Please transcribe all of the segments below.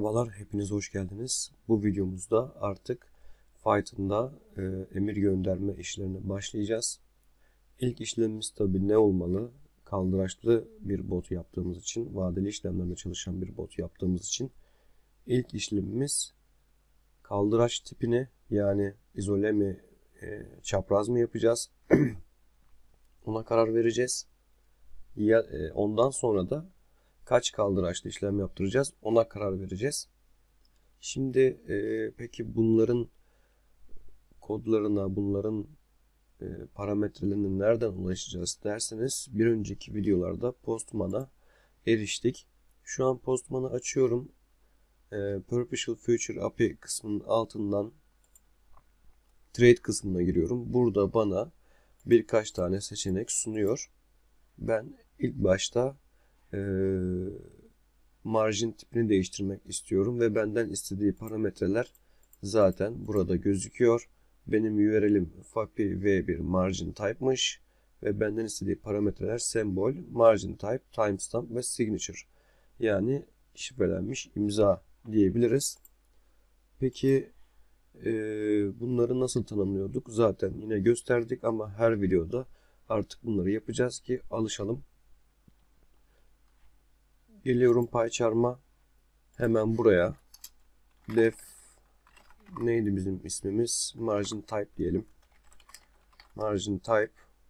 Merhabalar, hepiniz hoş geldiniz. Bu videomuzda artık Python'da emir gönderme işlerine başlayacağız. İlk işlemimiz tabii ne olmalı? Kaldıraçlı bir bot yaptığımız için, vadeli işlemlerle çalışan bir bot yaptığımız için ilk işlemimiz kaldıraç tipini, yani izole mi, çapraz mı yapacağız? Ona karar vereceğiz. Ondan sonra da kaç kaldıraçlı işlem yaptıracağız, ona karar vereceğiz. Şimdi peki bunların kodlarına, bunların parametrelerine nereden ulaşacağız derseniz, bir önceki videolarda Postman'a eriştik. Şu an Postman'ı açıyorum. Perpetual Future API kısmının altından Trade kısmına giriyorum. Burada bana birkaç tane seçenek sunuyor. Ben ilk başta margin tipini değiştirmek istiyorum ve benden istediği parametreler zaten burada gözüküyor. Benim URL'im FAPI V1 margin type'mış ve benden istediği parametreler sembol, margin type, timestamp ve signature. Yani şifrelenmiş imza diyebiliriz. Peki bunları nasıl tanımlıyorduk? Zaten yine gösterdik ama her videoda artık bunları yapacağız ki alışalım. Geliyorum PyCharm'a. Hemen buraya def neydi bizim ismimiz? Margin type diyelim. Margin type.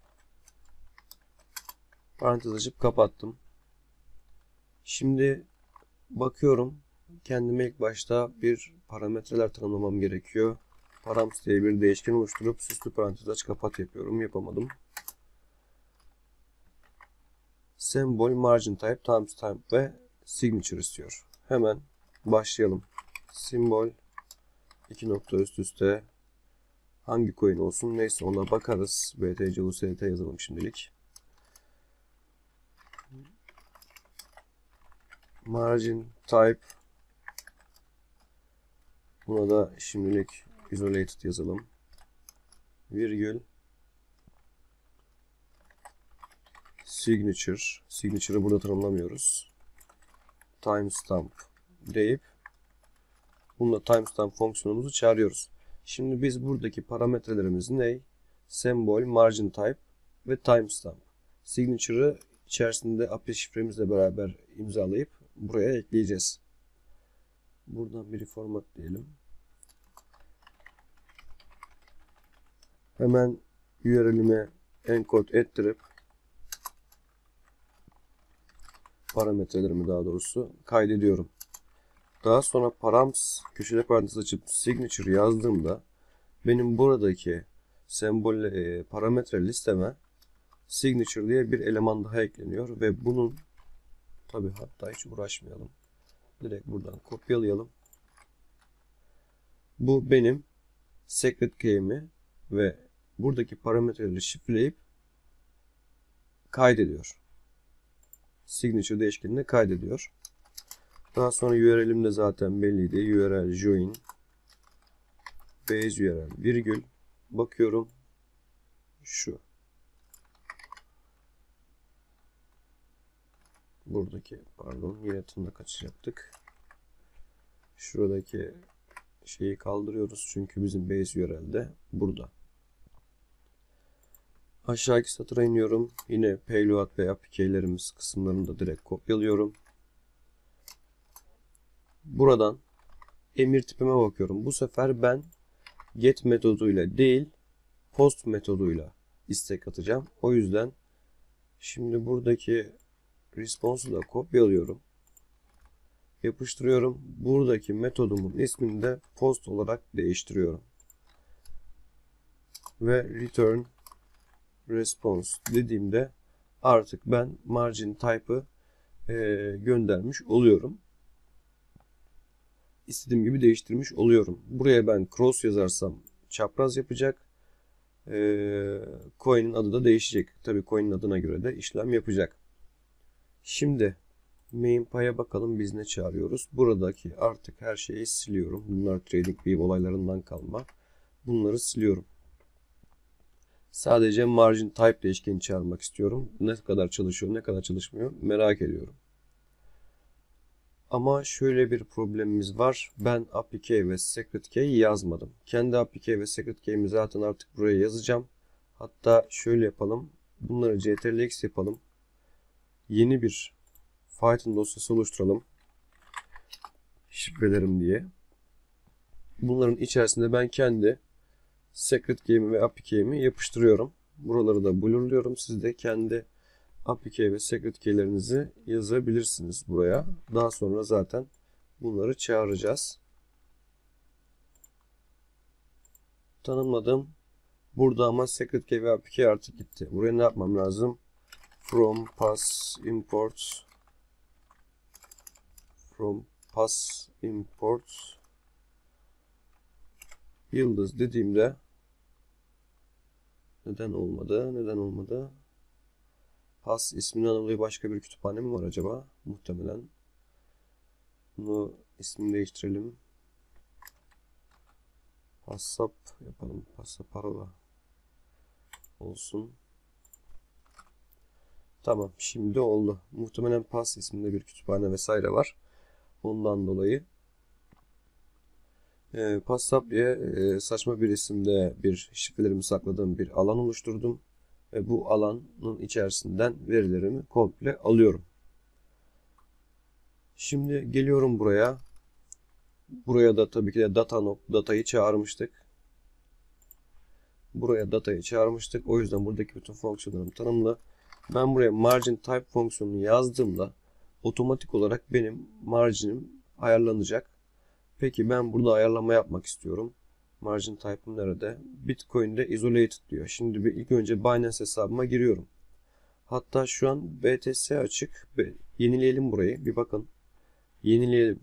Parantez açıp kapattım. Şimdi bakıyorum. Kendime ilk başta bir parametreler tanımlamam gerekiyor. Params diye bir değişken oluşturup süslü parantez aç kapat yapıyorum. Yapamadım. Sembol, margin type, timestamp ve signature istiyor. Hemen başlayalım. Simbol 2 nokta üst üste hangi coin olsun, neyse ona bakarız. BTC USDT yazalım şimdilik. Margin type, buna da şimdilik isolated yazalım. Virgül signature. Signature'ı burada tanımlamıyoruz. Timestamp deyip bununla timestamp fonksiyonumuzu çağırıyoruz. Şimdi biz buradaki parametrelerimiz ne? Sembol, margin type ve timestamp. Signature'ı içerisinde API şifremizle beraber imzalayıp buraya ekleyeceğiz. Buradan bir format diyelim. Hemen URL'ime encode ettirip parametrelerimi daha doğrusu kaydediyorum. Daha sonra params köşede parantez açıp signature yazdığımda benim buradaki sembol parametre listeme signature diye bir eleman daha ekleniyor ve bunun tabi hatta hiç uğraşmayalım. Direkt buradan kopyalayalım. Bu benim secret key'imi ve buradaki parametreleri şifreleyip kaydediyor. Signature değişkenine kaydediyor. Daha sonra URL'im de zaten belliydi. URL join base URL virgül bakıyorum şu. Buradaki pardon yine tırnak açacaktık. Şuradaki şeyi kaldırıyoruz çünkü bizim base URL'de burada. Aşağıki satıra iniyorum. Yine payload ve API key'lerimiz kısımlarını da direkt kopyalıyorum. Buradan emir tipime bakıyorum. Bu sefer ben get metoduyla değil post metoduyla istek atacağım. O yüzden şimdi buradaki response'u da kopyalıyorum. Yapıştırıyorum. Buradaki metodumun ismini de post olarak değiştiriyorum. Ve return response dediğimde artık ben margin type'ı göndermiş oluyorum. İstediğim gibi değiştirmiş oluyorum. Buraya ben cross yazarsam çapraz yapacak. Coin'in adı da değişecek. Tabii coin'in adına göre de işlem yapacak. Şimdi MainPy'a bakalım biz ne çağırıyoruz. Buradaki artık her şeyi siliyorum. Bunlar TradingView olaylarından kalma. Bunları siliyorum. Sadece margin type değişkeni çağırmak istiyorum. Ne kadar çalışıyor, ne kadar çalışmıyor merak ediyorum. Ama şöyle bir problemimiz var. Ben API key ve secret key yazmadım. Kendi API key ve secret key'imi zaten artık buraya yazacağım. Hatta şöyle yapalım. Bunları ctrl-x yapalım. Yeni bir Python dosyası oluşturalım. Şifrelerim diye. Bunların içerisinde ben kendi secret key'imi ve API key'imi yapıştırıyorum. Buraları da blurluyorum. Siz de kendi API key ve secret key'lerinizi yazabilirsiniz buraya. Daha sonra zaten bunları çağıracağız. Tanımladım. Burada ama secret key ve API key artık gitti. Buraya ne yapmam lazım? From pass import yıldız dediğimde neden olmadı? Pass isminden dolayı başka bir kütüphane mi var acaba? Muhtemelen. Bunu ismini değiştirelim. Passap yapalım. Passaparola olsun. Tamam. Şimdi oldu. Muhtemelen Pass isminde bir kütüphane vesaire var. Ondan dolayı Passap diye saçma bir isimde bir şifrelerimi sakladığım bir alan oluşturdum. Ve bu alanın içerisinden verilerimi komple alıyorum. Şimdi geliyorum buraya. Buraya da tabii ki de datayı çağırmıştık. O yüzden buradaki bütün fonksiyonlarım tanımlı. Ben buraya margin type fonksiyonunu yazdığımda otomatik olarak benim marginim ayarlanacak. Peki ben burada ayarlama yapmak istiyorum. Margin type'ım nerede? Bitcoin'de isolated diyor. Şimdi ilk önce Binance hesabıma giriyorum. Hatta şu an BTC açık. Yenileyelim burayı. Bir bakın. Yenileyelim.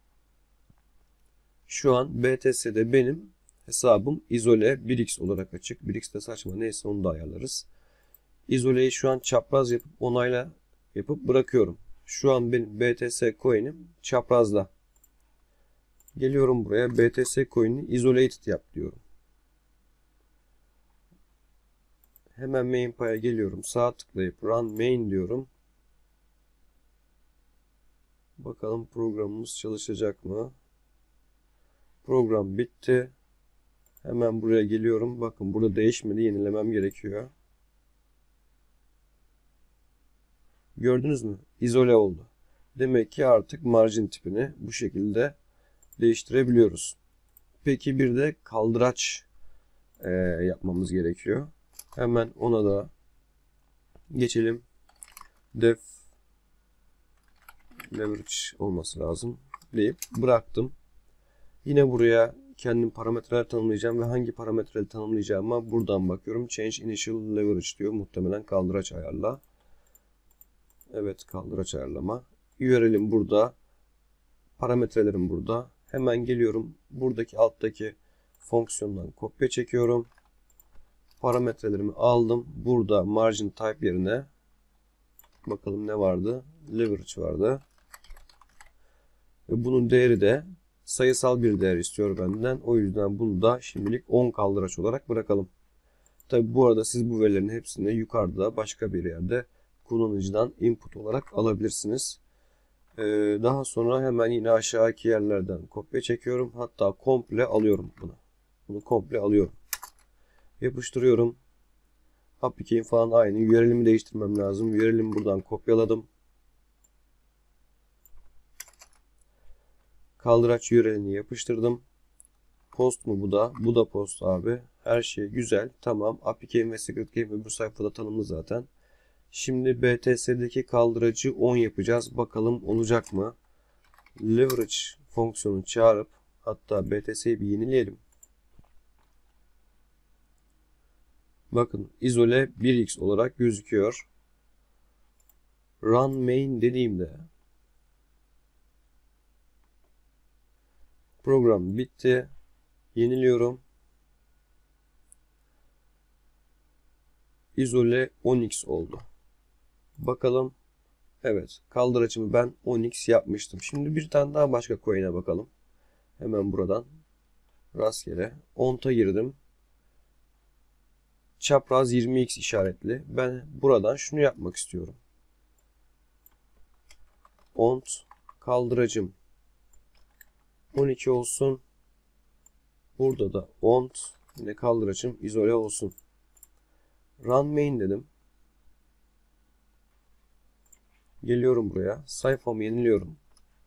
Şu an BTC'de benim hesabım izole 1x olarak açık. 1x de saçma, neyse onu da ayarlarız. İzoleyi şu an çapraz yapıp onayla yapıp bırakıyorum. Şu an benim BTC coin'im çaprazda. Geliyorum buraya, BTC coin'i isolated yap diyorum. Hemen main pay'a geliyorum. Sağ tıklayıp run main diyorum. Bakalım programımız çalışacak mı? Program bitti. Hemen buraya geliyorum. Bakın burada değişmedi. Yenilemem gerekiyor. Gördünüz mü? İzole oldu. Demek ki artık margin tipini bu şekilde değiştirebiliyoruz. Peki bir de kaldıraç yapmamız gerekiyor. Hemen ona da geçelim. Def leverage olması lazım deyip bıraktım. Yine buraya kendim parametreler tanımlayacağım ve hangi parametreleri tanımlayacağıma buradan bakıyorum. Change initial leverage diyor. Muhtemelen kaldıraç ayarla. Evet, kaldıraç ayarlama. URL'im burada. Parametrelerim burada. Hemen geliyorum. Buradaki alttaki fonksiyondan kopya çekiyorum. Parametrelerimi aldım. Burada margin type yerine bakalım ne vardı? Leverage vardı. Ve bunun değeri de sayısal bir değer istiyor benden. O yüzden bunu da şimdilik 10 kaldıraç olarak bırakalım. Tabi bu arada siz bu verilerin hepsini yukarıda başka bir yerde kullanıcıdan input olarak alabilirsiniz. Daha sonra hemen yine aşağıdaki yerlerden kopya çekiyorum. Hatta komple alıyorum bunu. Bunu komple alıyorum. Yapıştırıyorum. API key'in falan aynı. URL'imi değiştirmem lazım. URL'imi buradan kopyaladım. Kaldıraç URL'ini yapıştırdım. Post mu bu da? Bu da post abi. Her şey güzel. Tamam. API key'im ve secret key'im bu sayfada tanımlı zaten. Şimdi BTC'deki kaldıracı 10 yapacağız. Bakalım olacak mı? Leverage fonksiyonu çağırıp hatta BTC'yi bir yenileyelim. Bakın izole 1x olarak gözüküyor. Run main dediğimde program bitti. Yeniliyorum. İzole 10x oldu. Bakalım. Evet. Kaldıraçımı ben 10x yapmıştım. Şimdi bir tane daha başka coin'e bakalım. Hemen buradan rastgele 10'ta girdim. Çapraz 20x işaretli. Ben buradan şunu yapmak istiyorum. Ont Kaldıracım 12 olsun. Burada da ont. Yine kaldıracım izole olsun. Run main dedim. Geliyorum buraya. Sayfamı yeniliyorum.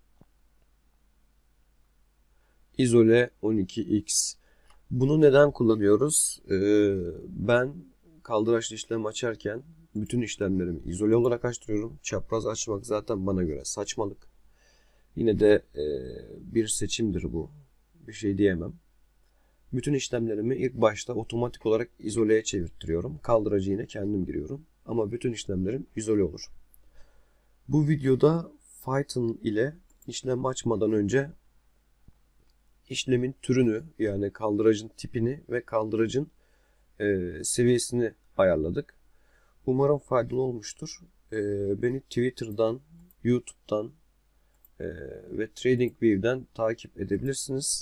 İzole 12x. Bunu neden kullanıyoruz? Ben kaldıraçlı işlem açarken bütün işlemlerimi izole olarak açtırıyorum. Çapraz açmak zaten bana göre saçmalık. Yine de bir seçimdir bu. Bir şey diyemem. Bütün işlemlerimi ilk başta otomatik olarak izoleye çevirtiyorum. Kaldıracı yine kendim giriyorum. Ama bütün işlemlerim izole olur. Bu videoda Python ile işlem açmadan önce işlemin türünü, yani kaldıracın tipini ve kaldıracın seviyesini ayarladık. Umarım faydalı olmuştur. Beni Twitter'dan, YouTube'dan ve TradingView'den takip edebilirsiniz.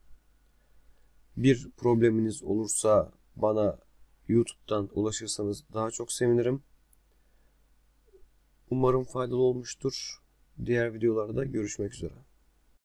Bir probleminiz olursa bana YouTube'dan ulaşırsanız daha çok sevinirim. Umarım faydalı olmuştur. Diğer videolarda görüşmek üzere.